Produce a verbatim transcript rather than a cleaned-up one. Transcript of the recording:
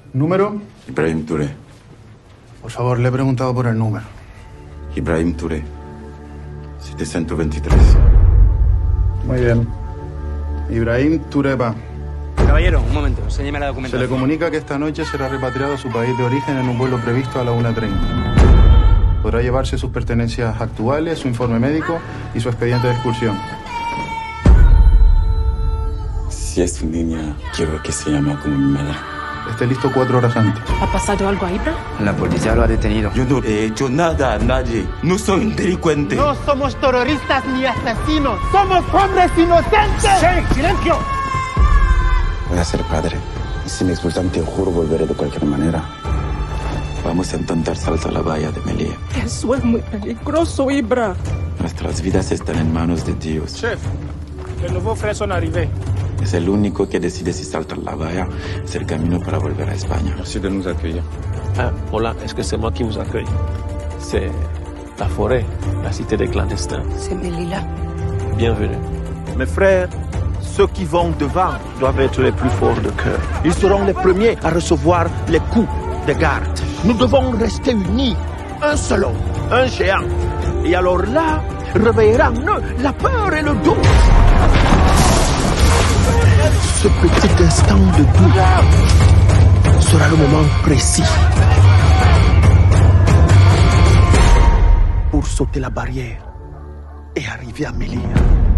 ¿Número? Ibrahim Touré. Por favor, le he preguntado por el número. Ibrahim Touré. setecientos veintitrés. Muy bien. Ibrahim Touré va. Caballero, un momento, enséñeme la Se documentación. le comunica que esta noche será repatriado a su país de origen en un vuelo previsto a la una treinta. Podrá llevarse sus pertenencias actuales, su informe médico y su expediente de expulsión. Si es una niña, quiero que se llame como mi madre. Esté listo cuatro horas antes. ¿Ha pasado algo a Ibra? La policía lo ha detenido. Yo no he hecho nada a nadie. No soy un delincuente. No somos terroristas ni asesinos. Somos hombres inocentes. ¡Sí! ¡Silencio! Voy a ser padre. Y si me expulsan, te juro, volveré de cualquier manera. Vamos a intentar saltar la valla de Melilla. Eso es muy peligroso, Ibra. Nuestras vidas están en manos de Dios. Chef, les nouveaux frais sont arrivés. Es el único que decide si saltar la valla es el camino para volver a España. Merci de nous accueillir. Ah, hola, est-ce que c'est moi qui vous accueille? C'est la forêt, la cité des clandestins. C'est Melilla. Bienvenue. Mes frères, ceux qui vont devant doivent être les plus forts de cœur. Ils seront les premiers à recevoir les coups de garde. Nous devons rester unis, un seul homme, un géant. Et alors là, réveillera en eux la peur et le doute. Ce petit instant de doute sera le moment précis pour sauter la barrière et arriver à Melilla.